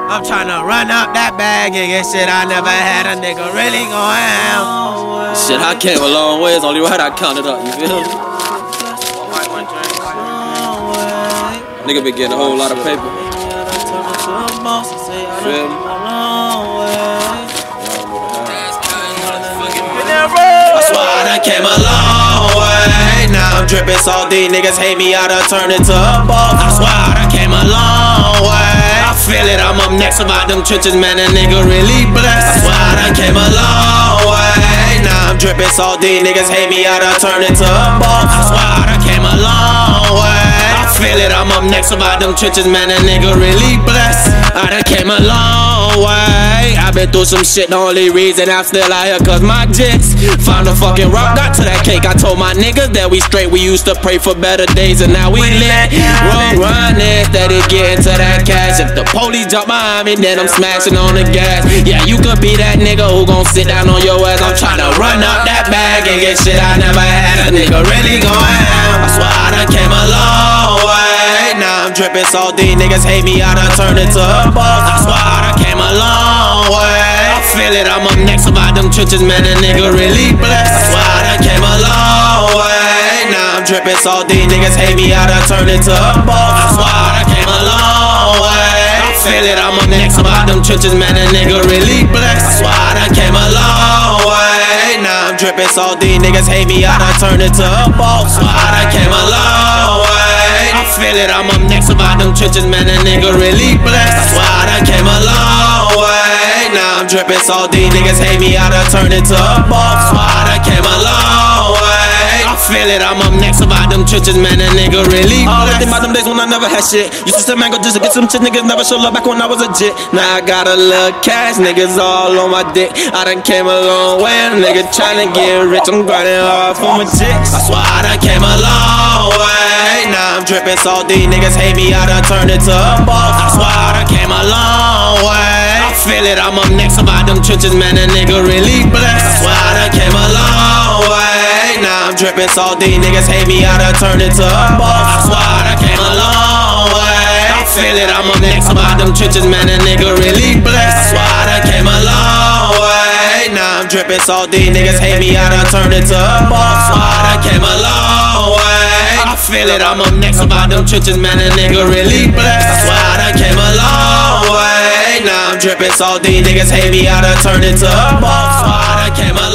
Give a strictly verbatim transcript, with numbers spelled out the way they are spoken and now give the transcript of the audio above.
I'm tryna run up that bag and get shit I never had. A nigga really gon' ham. Shit, I came a long ways, only right I counted up, you feel me? Nigga been getting a whole lot of paper. Feel me? I swear I done came a long way. Now I'm drippin' salt, these niggas hate me, I done turned into a boss. I swear I done came a long way. I feel it, I'm up next about them trenches, man, that nigga really blessed. I swear I done came a long way. Now I'm drippin' salt, these niggas hate me, I done turned into a boss. I swear I done came a long way. I feel it, I'm up next about them trenches, man, that nigga really blessed. I done came a long way. I been through some shit, the only reason I'm still out here cause my jits. Found a fucking rock, got to that cake. I told my niggas that we straight. We used to pray for better days and now we lit. Roll running, steady getting to that cash. If the police jump behind me, then I'm smashing on the gas. Yeah, you could be that nigga who gon' sit down on your ass. I'm tryna run up that bag and get shit I never had. A nigga really gon' have. I swear I done came a long way. Now I'm drippin' salt, these niggas hate me, I done turned into a boss. I swear I done came a long way. I feel it, I'm up next about them trenches, man, a nigga really blessed. I swear I done came a long way. Now I'm drippin' salt, these niggas hate me, I done turned into a boss. I swear I done came a long way. I feel it, I'm up next about them trenches, man, a nigga really blessed. I swear I done came a long way. Now I'm drippin' salt, these niggas hate me, I done turned into a boss. I swear I done came a long way. I feel it, I'm up next about them trenches, man, a nigga really blessed. I swear I done came a long way. Now I'm drippin' salt, these niggas hate me, I done turned into a boss. I swear I done came a long way. I feel it, I'm up next about them trenches, man, a nigga really blessed. All I think about them days when I never had shit. Used to sell mango just to get some shit, niggas never show love back when I was a jit. Now I got a little cash, niggas all on my dick. I done came a long way, a nigga tryna get rich, I'm grinding hard for my chicks. I swear I done came a long way. Now I'm drippin' salt, these niggas hate me, I done turned into a boss. I swear I done came a long way. I feel it, I'm up next about them trenches, man, a nigga really blessed. I swear I done came a long way. Now I'm drippin' salt, these niggas hate me, I done turned into a boss. I swear I done came a long way. I feel it, I'm up next about them trenches, man, a nigga really blessed. I swear I done came a long way. Now I'm drippin' salt, these niggas hate me, I done turned into a boss. I swear I done came a long way. I feel it, I'm up next about them trenches, man, a nigga really blessed. I swear I done came a long way. Now I'm drippin' salt, these niggas hate me, I done turned into a boss. I swear I done came a